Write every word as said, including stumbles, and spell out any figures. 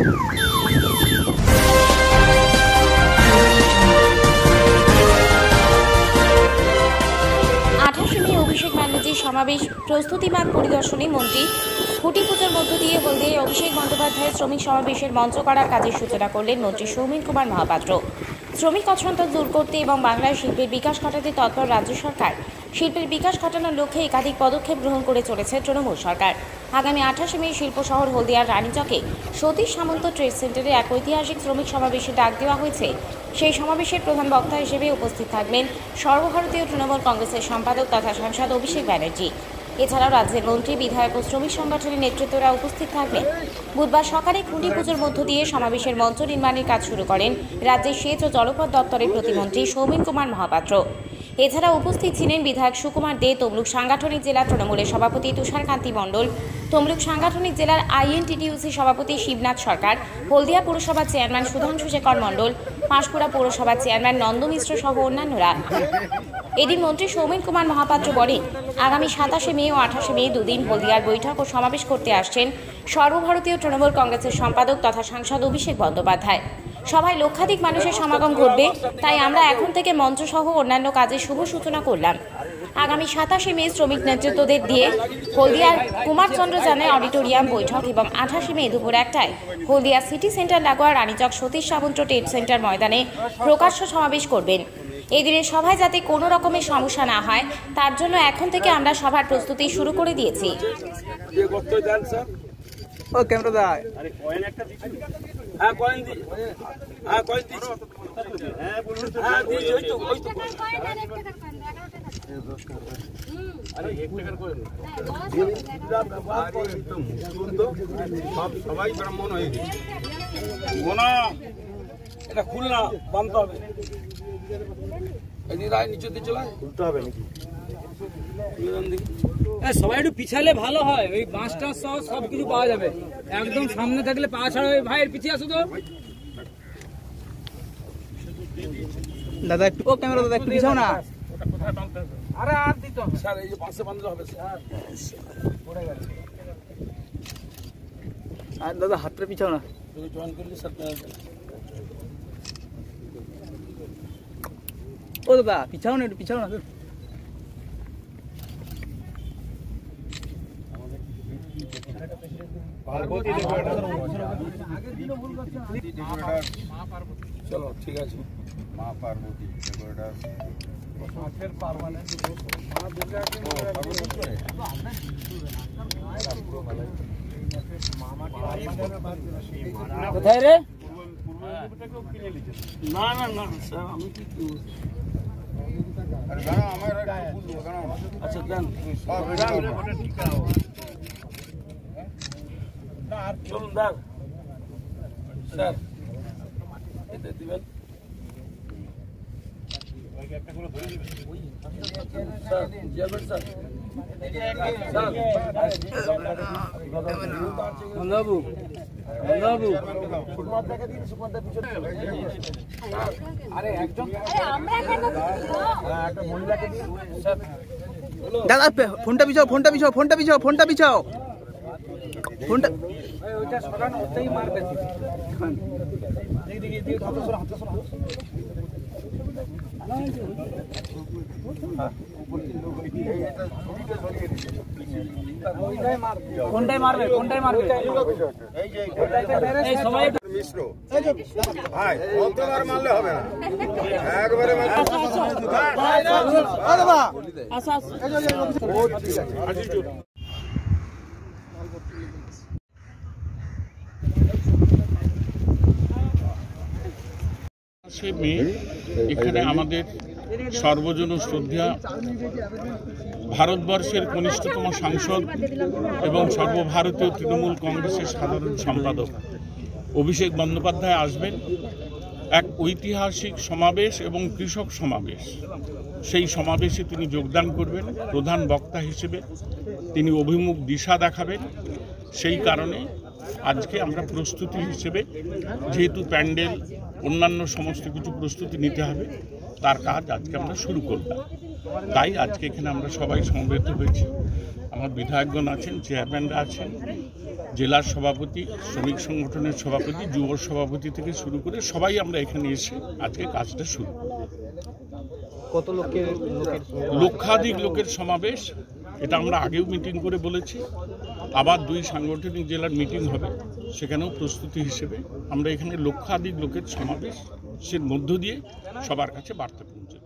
আঠাশে মে অভিষেক ব্যানার্জির সমাবেশ প্রস্তুতি মাঠ পরিদর্শনে মন্ত্রী খুঁটি পুজোর মধ্য দিয়ে হলদিয়ায় অভিষেক বন্দ্যোপাধ্যায়ের শ্রমিক সমাবেশের মঞ্চ করার কাজের সূচনা করলেন মন্ত্রী সৌমেন কুমার মহাপাত্র। শ্রমিক অসন্তোষ দূর করতে এবং বাংলার শিল্পের বিকাশ ঘটাতে তৎপর রাজ্য সরকার শিল্পের বিকাশ ঘটানোর লক্ষ্যে একাধিক পদক্ষেপ গ্রহণ করে চলেছে তৃণমূল সরকার। আগামী আঠাশে মে শিল্প শহর হলদিয়ার রানীচকে সতীশ সামন্ত ট্রেড সেন্টারে এক ঐতিহাসিক শ্রমিক সমাবেশে ডাক দেওয়া হয়েছে। সেই সমাবেশের প্রধান বক্তা হিসেবে উপস্থিত থাকবেন সর্বভারতীয় তৃণমূল কংগ্রেসের সম্পাদক তথা সাংসদ অভিষেক ব্যানার্জি। এছাড়াও রাজ্যের মন্ত্রী, বিধায়ক ও শ্রমিক সংগঠনের নেতৃত্বরা উপস্থিত থাকবেন। বুধবার সকালে খুঁটি পুজোর মধ্য দিয়ে সমাবেশের মঞ্চ নির্মাণের কাজ শুরু করেন রাজ্যের সেচ ও জলপথ দপ্তরের প্রতিমন্ত্রী সৌমেন কুমার মহাপাত্র। এছাড়া উপস্থিত ছিলেন বিধায়ক সুকুমার দে, তমলুক সাংগঠনিক জেলা তৃণমূলের সভাপতি তুষারকান্তি মণ্ডল, তমলুক সাংগঠনিক জেলার আইএনটিটিইউসি সভাপতি শিবনাথ সরকার, হলদিয়া পৌরসভার চেয়ারম্যান সুধাংশু শেখর মণ্ডল, পাঁশকুড়া পৌরসভার চেয়ারম্যান নন্দ মিশ্র সহ অন্যান্যরা। এদিন মন্ত্রী সৌমেন কুমার মহাপাত্র বলেন, আগামী সাতাশে মে ও আঠাশে মে দুদিন হলদিয়ার বৈঠক ও সমাবেশ করতে আসছেন সর্বভারতীয় তৃণমূল কংগ্রেসের সম্পাদক তথা সাংসদ অভিষেক বন্দ্যোপাধ্যায়। সভায় লক্ষাধিক মানুষের সমাগম ঘটবে, তাই আমরা এখন থেকে মঞ্চসহ অন্যান্য কাজের শুভ সূচনা করলাম। আগামী সাতাশে মে শ্রমিক নেতৃত্বদের দিয়ে হলদিয়ার কুমারচন্দ্র জানের অডিটোরিয়াম বৈঠক এবং আঠাশে মে দুপুর একটায় হলদিয়া সিটি সেন্টার লাগোয়া রানীচক সতীশ সামন্ত ট্রেড সেন্টার ময়দানে প্রকাশ্য সমাবেশ করবেন। এই দিনের সভায় যাতে কোনো রকমের সমস্যা না হয় তার জন্য এখন থেকে আমরা সভার প্রস্তুতি শুরু করে দিয়েছি। সবাই ব্রাহ্মণ হয়ে গেছে, এটা খুলনা বানতে হবে, সবাই একটু পিছালে ভালো হয়, ওই বাঁশটা সহ সব কিছু পাওয়া যাবে। একদম সামনে থাকলে পা ছাড়া ভাইয়ের পিছিয়ে আসো তো দাদা, একটু ও ক্যামেরা দাদা একটু পিছাও না। আরে আর দিতে হবে স্যার, এই যে বাঁশে বাঁধলে হবে আর দাদা হাতটা পিছাও না। জয়েন করলে স্যার ও দাদা পিছাও না, একটু পিছাও না। চলো ঠিক আছে। মা পার্বতী কোথায় রে? না না না স্যার, আমি কি আচ্ছা দেন, চলুন দেন স্যার, এটা দিবেন স্যার, যাবেন স্যার। বাবু বাবু দাদা ফোনটা পিছাও, ফোনটা পিছাও, ফোনটা পিছাও, ফোনটা পিছাও, ফোনটা ওইটা সরানো, ওটাই মারবে। কোনটাই মারবে, কোনটাই মারবে সবাই মিশ্র ভাই, অতবার মারলে হবে না, একবারে এখানে আমাদের সর্বজন শ্রদ্ধা ভারতবর্ষের কনিষ্ঠতম সাংসদ এবং সর্বভারতীয় তৃণমূল কংগ্রেসের সাধারণ সম্পাদক অভিষেক বন্দ্যোপাধ্যায় আসবেন। এক ঐতিহাসিক সমাবেশ এবং কৃষক সমাবেশ, সেই সমাবেশে তিনি যোগদান করবেন। প্রধান বক্তা হিসেবে তিনি অভিমুখ দিশা দেখাবেন। সেই কারণে আজকে আমরা প্রস্তুতি হিসেবে, যেহেতু প্যান্ডেল অন্যান্য সমস্ত কিছু প্রস্তুতি নিতে হবে, তার কাজ আজকে আমরা শুরু করলাম। তাই আজকে এখানে আমরা সবাই সমবেত হয়েছি। আমার বিধায়কগণ আছেন, চেয়ারম্যানরা আছেন, জেলার সভাপতি, শ্রমিক সংগঠনের সভাপতি, যুব সভাপতি থেকে শুরু করে সবাই আমরা এখানে এসে আজকে কাজটা শুরু করব। কত লোকের লোকের লক্ষাধিক লোকের সমাবেশ, এটা আমরা আগেও মিটিং করে বলেছি। আবার দুই সাংগঠনিক জেলার মিটিং হবে, সেখানেও প্রস্তুতি হিসেবে আমরা এখানে লক্ষাধিক লোকের সমাবেশের মধ্য দিয়ে সবার কাছে বার্তা পৌঁছে দেব।